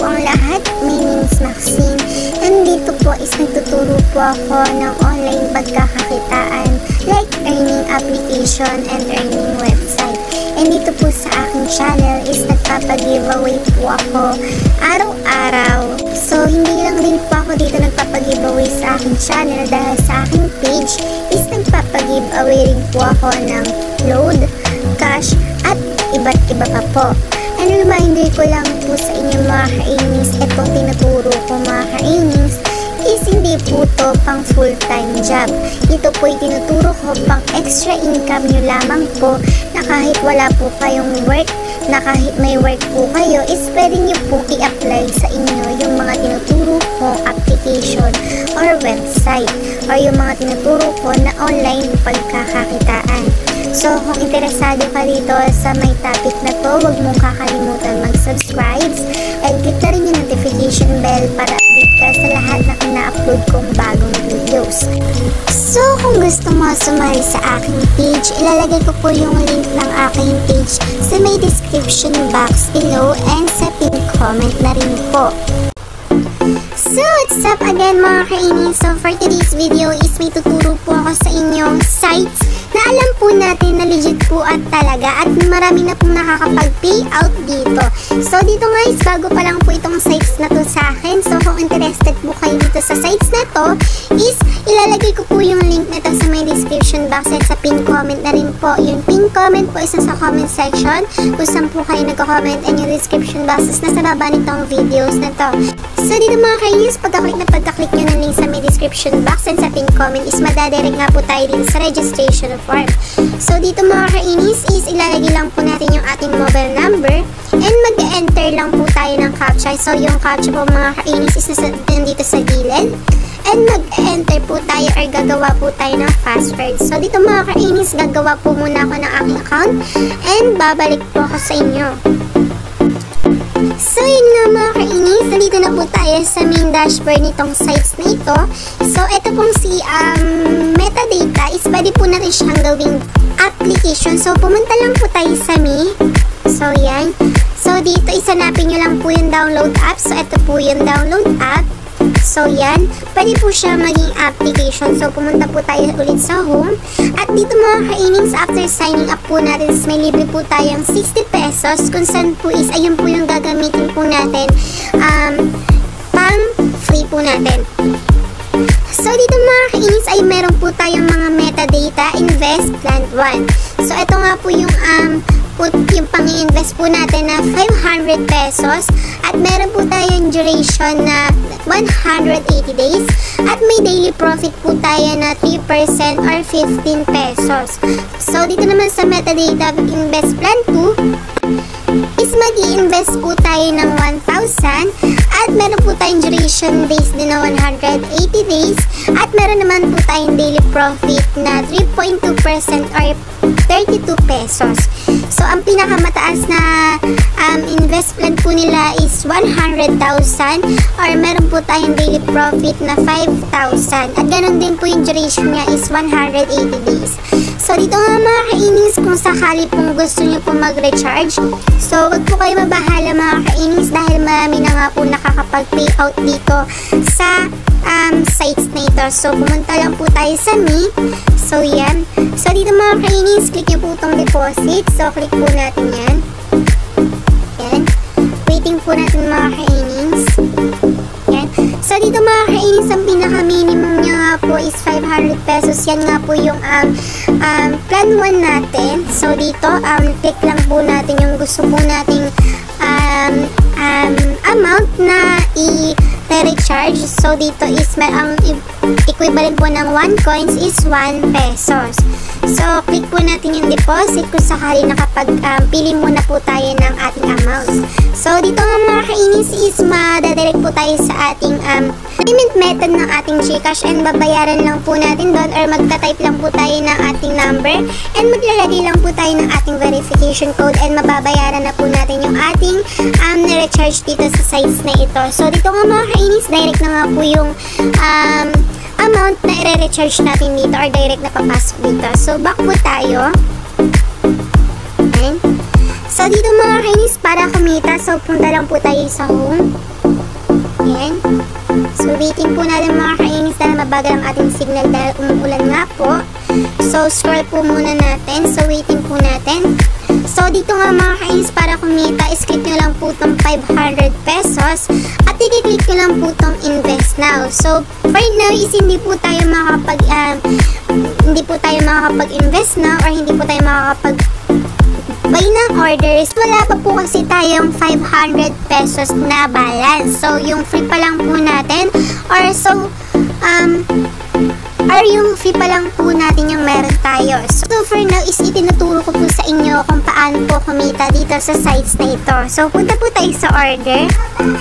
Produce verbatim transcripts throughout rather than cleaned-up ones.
ang lahat. My name is Maxine. And dito po is nagtuturo po ako ng online pagkakakitaan like earning application and earning website. And dito po sa aking channel is nagpapag-giveaway po ako araw-araw. So hindi lang din po ako dito nagpapag-giveaway sa aking channel dahil sa aking page is nagpapag-giveaway rin po ako ng load, cash, at iba't iba pa po. And reminder ko lang po sa inyo mga ka-earnings, itong tinuturo ko mga ka-earnings is hindi po to pang full-time job. Ito po tinuturo ko pang extra income nyo lamang po na kahit wala po kayong work, na kahit may work po kayo is pwede nyo po i-apply sa inyo yung mga tinuturo ko application or website or yung mga tinuturo ko na online pagkakakitaan. So, kung interesado ka dito sa may topic na to, huwag mong kakalimutan mag-subscribe and click na rin yung notification bell para update ka sa lahat na ina-upload kong bagong videos. So, kung gusto mo sumali sa aking page, ilalagay ko po yung link ng aking page sa may description box below and sa pin comment na rin po. So, what's up again mga ka-earnings? So, for today's video is may tuturo po ako sa inyong sites na alam po natin na legit po at talaga at marami na pong nakakapag-payout dito. So, dito guys, bago pa lang po itong sites na to sa akin. So, kung interested po kayo dito sa sites na to, is ilalagay ko po yung link nito sa my description box at sa pin comment na rin po. Yung pin comment po is sa comment section kung saan po kayo nagko-comment and yung description box is nasa baba nitong videos na to. So, dito mga ka-earnings, pagka-click na pagka-click nyo ng link sa may description box and sa pin comment is madadirect nga po tayo din sa registration form. So, dito mga ka-earnings is ilalagay lang po natin yung ating mobile number and mag-enter lang po tayo ng captcha. So, yung captcha po mga ka-earnings is nasa, dito sa gilid. And mag-enter po tayo or gagawa po tayo ng password. So, dito mga ka-earnings, gagawa po muna ako ng aking account and babalik po ako sa inyo. So, yun nga mga ka-earnings, nandito na po tayo sa main dashboard nitong sites na ito. So, ito pong si um, metadata is pwede po natin siyang gawing application. So, pumunta lang po tayo sa me. So, yan. So, dito isanapin nyo lang po yung download app. So, ito po yung download app. So, yan. Pwede po siya maging application. So, pumunta po tayo ulit sa home. At dito mga ka-earnings, after signing up po natin, may libre po tayong sixty pesos. Kung saan po is, ayun po yung gagamitin po natin. Um, pang free po natin. So, dito mga ka-earnings ay meron po tayong mga metadata, invest, plan one. So, ito nga po yung um, put, yung pang-i-invest po natin na five hundred pesos at meron po tayong duration na one hundred eighty days at may daily profit po tayo na three percent or fifteen pesos. So, dito naman sa metadata invest plan two is mag-i-invest po tayo ng one thousand at meron po tayong duration days din na one hundred eighty days at meron naman po tayong daily profit na three point two percent or thirty-two pesos. So, ang pinakamataas na um, invest plan po nila is one hundred thousand or meron po tayong daily profit na five thousand at ganun din po yung duration niya is one hundred eighty days. So, dito nga mga ka-earnings, kung sakali pong gusto nyo po mag-recharge, so, wag po kayo mabahala mga ka-earnings dahil marami na nga po nakakapag-payout dito sa um, sites na ito. So, pumunta lang po tayo sa me. So, yan. So, dito mga ka-earnings, click nyo po itong deposit. So, click po natin yan. Yan. Waiting po natin mga ka-earnings. Yan. So, dito mga ka-earnings, ang pinaka-minimum nyo nga po is five hundred pesos. Yan nga po yung um, um, plan one natin. So, dito, um, click lang po natin yung gusto po nating um, um, amount na i-recharge. So, dito is may ang equivalent po ng one coins is one pesos. So, click po natin yung deposit kung sakali nakapag um, pili muna po tayo ng ating amount. So, dito nga mga ka-earnings is madadirect po tayo sa ating um, payment method ng ating GCash and babayaran lang po natin doon or magta-type lang po tayo ng ating number and maglalagay lang po tayo ng ating verification code and mababayaran na po natin yung ating um, na-recharge dito sa sites na ito. So, dito nga mga ka-earnings, direct na nga po yung um, amount na i-recharge natin dito or direct na papasok dito. So, back po tayo. Okay. So, dito mga ka-earnings, para kumita, so punta lang po tayo sa home. Yan. So, waiting po natin mga kainis dahil mabagal ang ating signal dahil umuulan nga po. So, scroll po muna natin. So, waiting po natin. So, dito nga mga kainis, para kumita, is-click nyo lang po itong five hundred pesos at i-click nyo lang po itong invest now. So, right now is hindi po tayo makakapag um, hindi po tayo makakapag-invest now or hindi po tayo makakapag buy ng orders. Wala pa po kasi tayong five hundred pesos na balance. So, yung free pa lang po natin or so, um, or yung fee pa lang po natin yung meron tayo. So, for now is itinuturo ko po sa inyo kung paano po kumita dito sa sites na ito. So, punta po tayo sa order.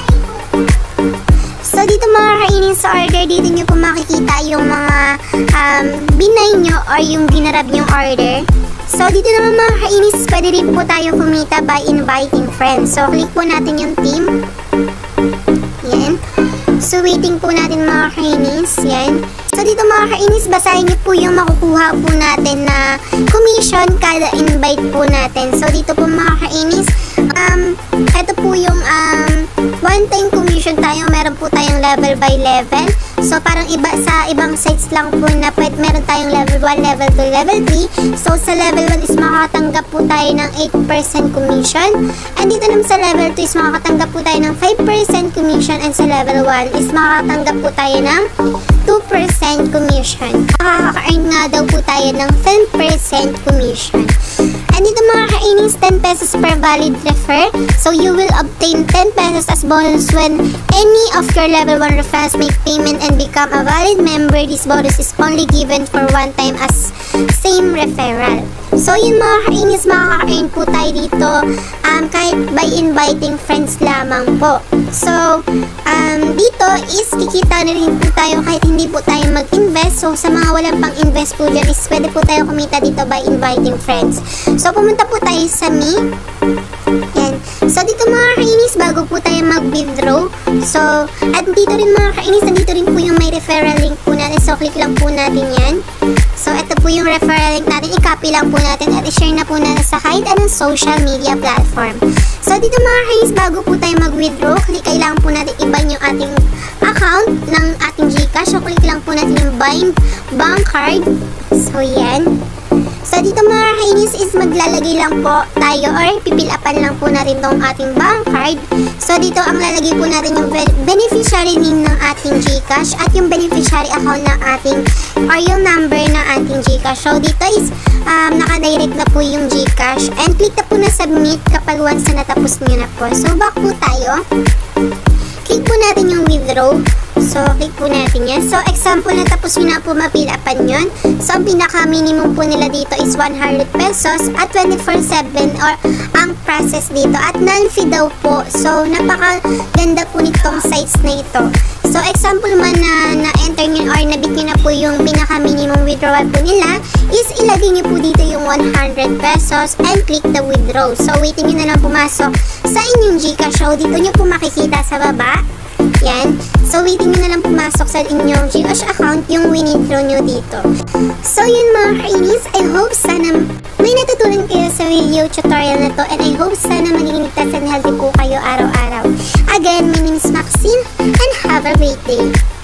So, dito mga kainin sa order, dito nyo po makikita yung mga um, binay nyo or yung ginarab yung order. So, dito naman mga kainis, pwede rin po tayo kumita by inviting friends. So, click po natin yung team. Yan. So, waiting po natin mga kainis. Yan. So, dito mga kainis, basahin niyo po yung makukuha po natin na commission kada invite po natin. So, dito po mga kainis, um, ito po yung um, one-time commission tayo. Meron po tayong level by level. So, parang iba sa ibang sites lang po na pwede, meron tayong level one, level two, level three. So, sa level one is makakatanggap po tayo ng eight percent commission. And dito naman sa level two is makakatanggap po tayo ng five percent commission. And sa level one is makakatanggap po tayo ng two percent commission. Makaka-earn nga daw po tayo ng ten percent commission. And dito mga kainis, ten pesos per valid refer. So, you will obtain ten pesos as bonus when any of your level one referrals make payment and become a valid member. This bonus is only given for one time as same referral. So, yun mga kainis, makaka-earn po tayo dito um, kahit by inviting friends lamang po. So, um, dito is kikita na rin po tayo kahit hindi po tayo mag-invest. So, sa mga walang pang-invest po dyan is pwede po tayo kumita dito by inviting friends. So, pumunta po tayo sa me. Yan. So, dito mga kainis, bago po tayo mag-withdraw. So, at dito rin mga kainis, nandito rin po yung may referral link po natin. So, click lang po natin yan. So, ito po yung referral link natin. I-copy lang po natin at i-share na po natin sa kahit anong social media platform. So, dito mga kainis, bago po tayo mag-withdraw, click kailangan po natin iban yung ating account ng ating GCash. So, click lang po natin yung bind bank card. So, yan. So, dito mga kainis is maglalagay lang po tayo or pipilapan lang po natin tong ating bank card. So, dito ang lalagay po natin yung beneficiary name ng ating GCash at yung beneficiary account ng ating or yung number ng ating GCash. So, dito is um, nakadirect na po yung GCash and click na po na submit kapag once na natapos nyo na po. So, back po tayo. Click po natin yung withdraw. So, click po natin yan. So, example na tapos nyo na po mapilapan yun. So, ang pinaka-minimum po nila dito is one hundred pesos at twenty-four seven or ang process dito. At non-fee daw po. So, napakaganda po nitong sites na ito. So, example man na na-enter nyo or nabit nyo na po yung pinaka-minimum withdrawal po nila is ilagay nyo po dito yung one hundred pesos and click the withdraw. So, waiting nyo na lang pumasok sa inyong GCash. So, dito nyo po makikita sa baba. Yan. So, waiting nyo na lang pumasok sa inyong GCash account yung withdraw nyo dito. So, yun mga kainis. I hope sana may natutunan kayo sa video tutorial na to and I hope sana magiging ligtas and healthy po kayo araw-araw. Again, my name is Maxine and have a great day.